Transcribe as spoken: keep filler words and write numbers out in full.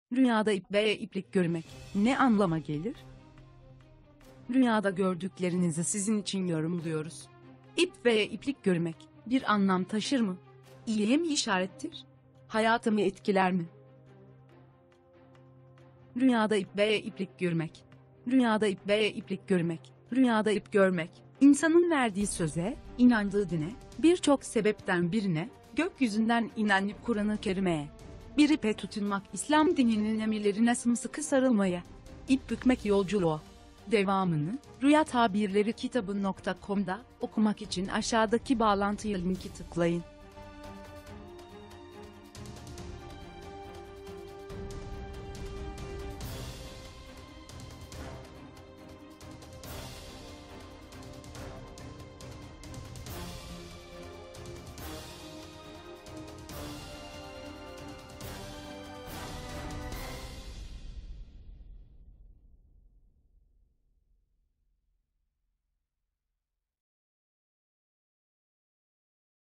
Rüyada ip veya iplik görmek ne anlama gelir? Rüyada gördüklerinizi sizin için yorumluyoruz. İp veya iplik görmek bir anlam taşır mı? İyiye mi işarettir? Hayatımı etkiler mi? Rüyada ip veya iplik görmek. Rüyada ip veya iplik görmek. Rüyada ip görmek, insanın verdiği söze, inandığı dine, birçok sebepten birine, gökyüzünden inen Kur'an-ı Kerim'e, bir ipe tutunmak İslam dininin emirlerine sımsıkı sarılmaya, ip bükmek yolculuğu. Devamını, Rüya Tabirleri kitabı nokta com'da okumak için aşağıdaki bağlantıya linki tıklayın.